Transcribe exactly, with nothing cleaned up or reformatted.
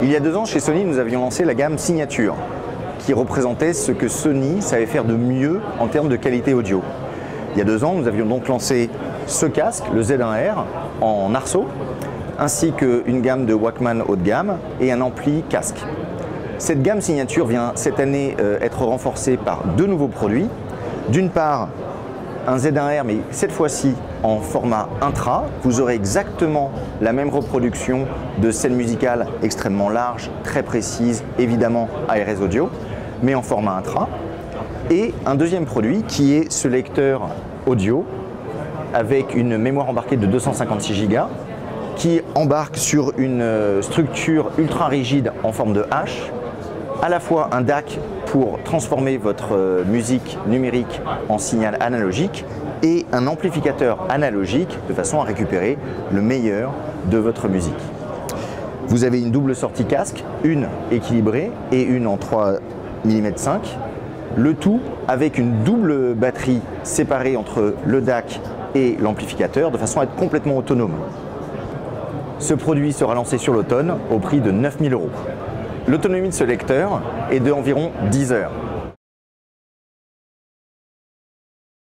Il y a deux ans, chez Sony, nous avions lancé la gamme Signature, qui représentait ce que Sony savait faire de mieux en termes de qualité audio. Il y a deux ans, nous avions donc lancé ce casque, le Z un R, en arceau, ainsi qu'une gamme de Walkman haut de gamme et un ampli casque. Cette gamme Signature vient cette année euh, être renforcée par deux nouveaux produits. D'une part, un Z un R, mais cette fois-ci en format intra. Vous aurez exactement la même reproduction de scènes musicales extrêmement larges, très précises, évidemment A R S audio, mais en format intra. Et un deuxième produit qui est ce lecteur audio avec une mémoire embarquée de deux cent cinquante-six giga qui embarque sur une structure ultra rigide en forme de H, à la fois un D A C pour transformer votre musique numérique en signal analogique et un amplificateur analogique de façon à récupérer le meilleur de votre musique. Vous avez une double sortie casque, une équilibrée et une en trois virgule cinq millimètres, le tout avec une double batterie séparée entre le D A C et l'amplificateur de façon à être complètement autonome. Ce produit sera lancé sur l'automne au prix de neuf mille euros. L'autonomie de ce lecteur est d'environ dix heures.